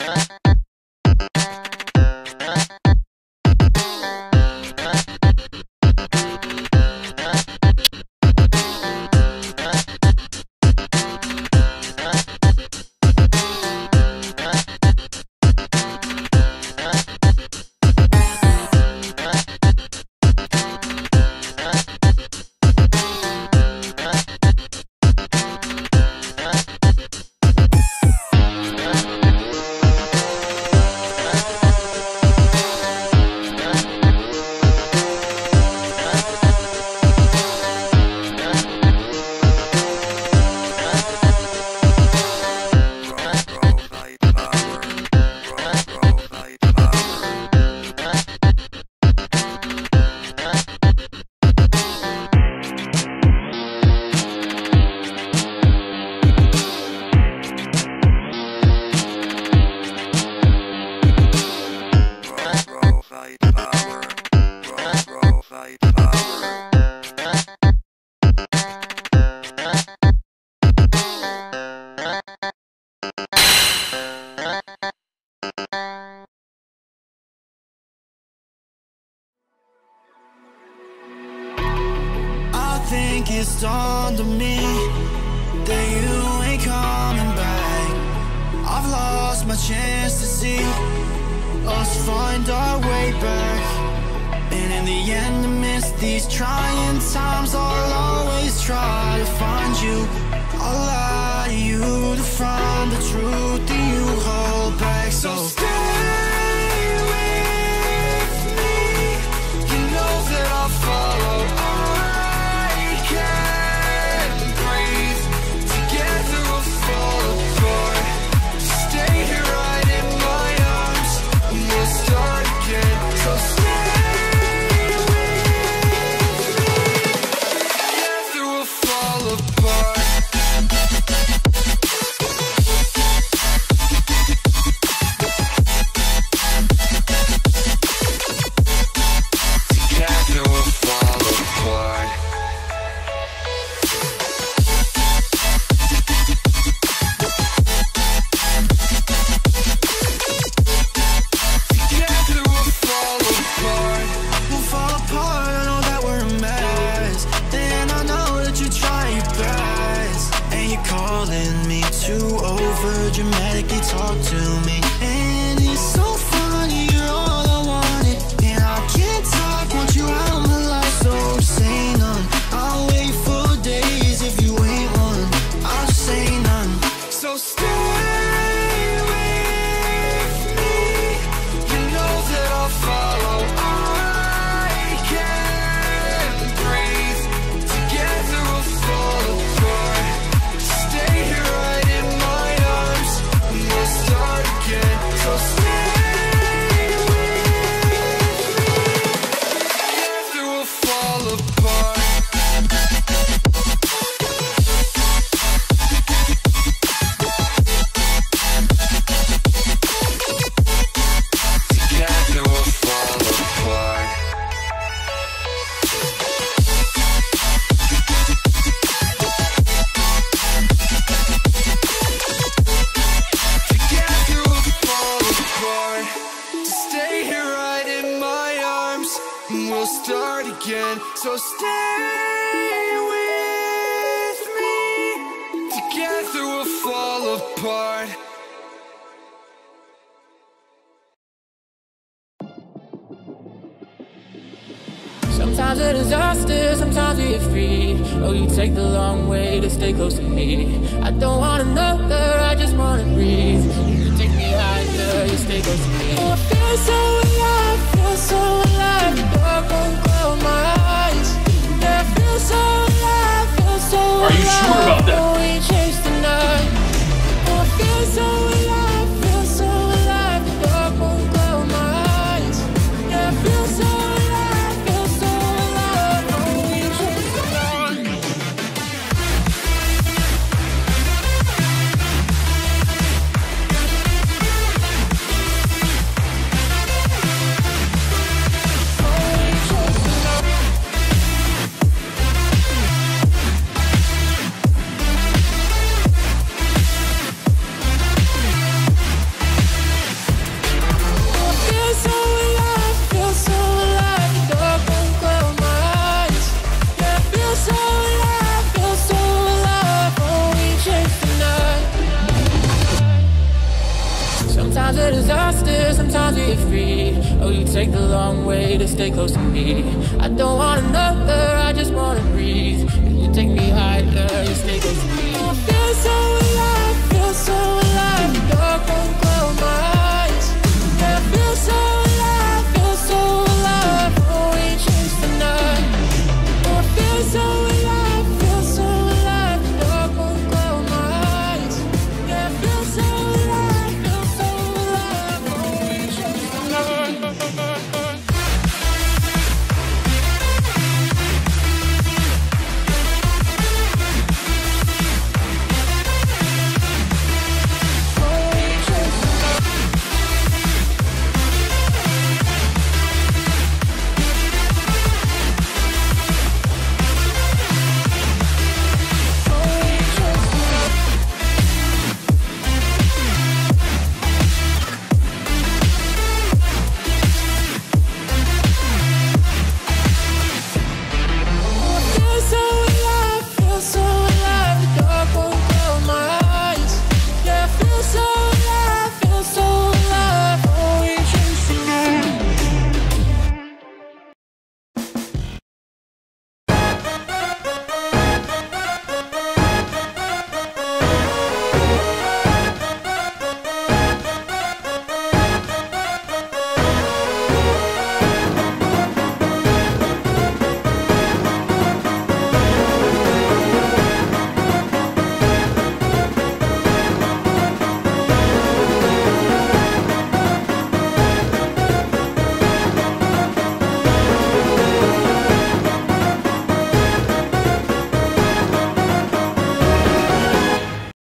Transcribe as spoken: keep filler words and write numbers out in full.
think it's dawned on me that you ain't coming back. I've lost my chance to see us find our way back. And in the end, amidst these trying times, I'll always try to find you. I'll lie to you to find the truth that you hold back. So stay with me, you know that I'll follow. I can't breathe, together we'll fall apart. Stay here right in my arms, and we'll start again. So stay with me, together we'll fall apart. Dramatically talk to me, and it's so funny, you're all I wanted, and I can't talk, want you out of my life, so say none. I'll wait for days if you ain't one, I'll say none. So stay with me, you know that I'll follow. I can't breathe, together we'll fall apart. Stay here right in my arms, we'll start again. So stay with me, together we'll fall apart. Together we'll fall apart. Together we'll fall apart. Stay here right in my arms, and we'll start again. So stay with me, together we'll fall apart. Sometimes a disaster, sometimes we get free. Oh, you take the long way to stay close to me. I don't want another, I just wanna breathe. You take me higher, you stay close to me. Oh, I feel so alive, feel so alive. The dark won't close my eyes. Yeah, I feel so alive, feel so alive. Are you sure about that? Oh, we chase the night. Oh, I feel so alive, feel so alive. The dark won't close my eyes. Yeah, I feel so alive. disaster, sometimes we get free. Oh, you take the long way to stay close to me. I don't want another, I just wanna breathe. You take me higher, you stay close to me. I feel so alive, feel so alive. The dark won't close my eyes. Yeah, I feel so alive, feel so alive. Oh, we chase the night. Oh, I feel so alive, feel so alive. The dark won't close my eyes. Yeah, I feel so alive, feel so alive. Oh, we chase the night. Feel so alive, feel so alive. The dark won't close my eyes. Yeah, I feel so